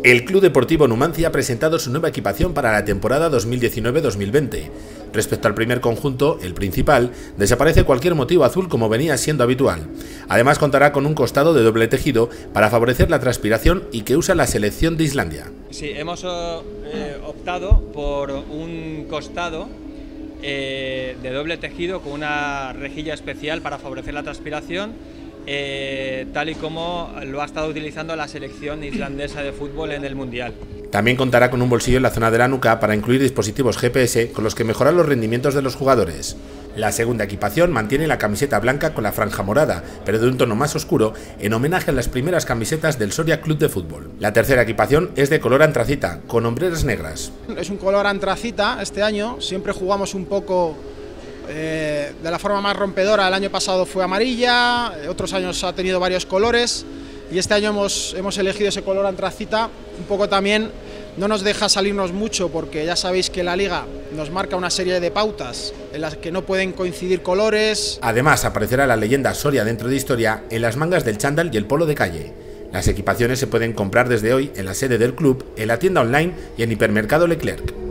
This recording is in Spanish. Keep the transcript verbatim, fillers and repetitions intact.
El Club Deportivo Numancia ha presentado su nueva equipación para la temporada dos mil diecinueve dos mil veinte. Respecto al primer conjunto, el principal, desaparece cualquier motivo azul como venía siendo habitual. Además contará con un costado de doble tejido para favorecer la transpiración y que usa la selección de Islandia. Sí, hemos eh, optado por un costado eh, de doble tejido con una rejilla especial para favorecer la transpiración. Eh, tal y como lo ha estado utilizando la selección islandesa de fútbol en el Mundial. También contará con un bolsillo en la zona de la nuca para incluir dispositivos G P S con los que mejorar los rendimientos de los jugadores. La segunda equipación mantiene la camiseta blanca con la franja morada, pero de un tono más oscuro, en homenaje a las primeras camisetas del Soria Club de Fútbol. La tercera equipación es de color antracita, con hombreras negras. Es un color antracita este año, siempre jugamos un poco Eh, de la forma más rompedora. El año pasado fue amarilla, otros años ha tenido varios colores y este año hemos, hemos elegido ese color antracita. Un poco también no nos deja salirnos mucho porque ya sabéis que la liga nos marca una serie de pautas en las que no pueden coincidir colores. Además aparecerá la leyenda Soria dentro de historia en las mangas del chándal y el polo de calle. Las equipaciones se pueden comprar desde hoy en la sede del club, en la tienda online y en Hipermercado Leclerc.